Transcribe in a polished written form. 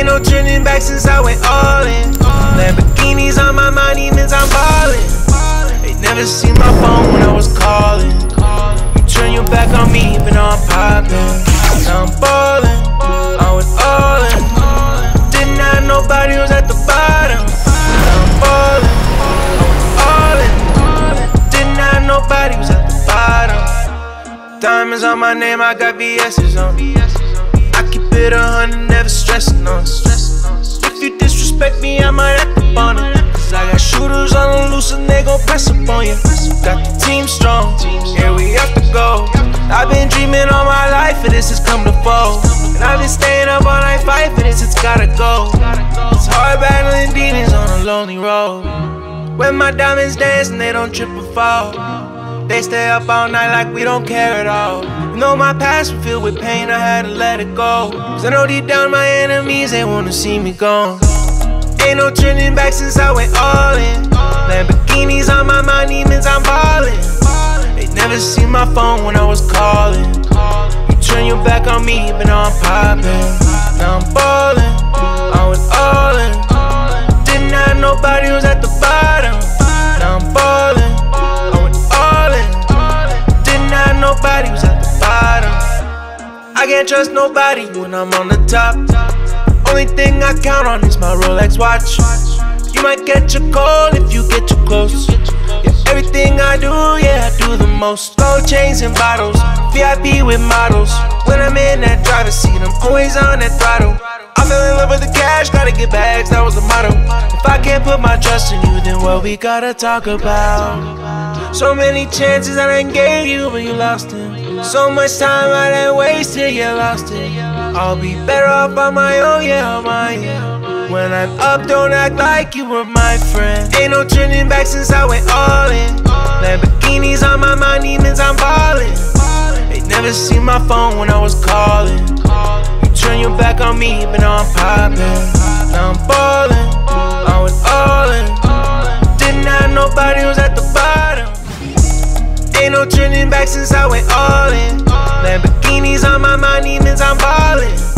Ain't no turning back since I went all in. Lamborghinis on my mind, means I'm ballin'. They never seen my phone when I was calling. You turn your back on me, even though I'm poppin'. Now I'm ballin', I went all in. Didn't have nobody who's at the bottom. Now I'm ballin', I went all in. Didn't have nobody who's at the bottom. Diamonds on my name, I got VS's on. I keep it 100, never stressin' on. If you disrespect me, I might act up on it. Cause I got shooters on the loose and they gon' press up on you. Got the team strong, yeah, we have to go. I've been dreaming all my life for this, it's come to fall. And I've been staying up all night fight for this, it's gotta go. It's hard battling demons on a lonely road. When my diamonds dance and they don't trip or fall. They stay up all night like we don't care at all. You know my past was filled with pain, I had to let it go. Cause I know deep down my enemies, they wanna see me gone. Ain't no turning back since I went all in. Lamborghinis on my mind, means I'm ballin'. They never seen my phone when I was calling. You turn your back on me, even though I'm poppin'. Now I'm ballin', I went all in. Didn't have nobody who's at the bottom. Now I'm ballin', I went all in. Didn't have nobody who's at the bottom. I can't trust nobody when I'm on the top. Only thing I count on is my Rolex watch. You might catch a cold if you get too close. Yeah, everything I do, yeah, I do the most. Gold chains and bottles, VIP with models. When I'm in that driver's seat, I'm always on that throttle. I fell in love with the cash, gotta get bags, that was the motto. If I can't put my trust in you, then what we gotta talk about? So many chances that I gave you, but you lost it. So much time I done wasted, you lost it. I'll be better off on my own, yeah, on my own. When I'm up, don't act like you were my friend. Ain't no turning back since I went all in. Lamborghinis on my mind, means I'm ballin'. They never seen my phone when I was calling. You turn your back on me, even though I'm poppin'. Now I'm ballin', I went all in. Didn't have nobody who's at the bottom. Ain't no turning back since I went all in. Lamborghinis on my mind, means I'm ballin'.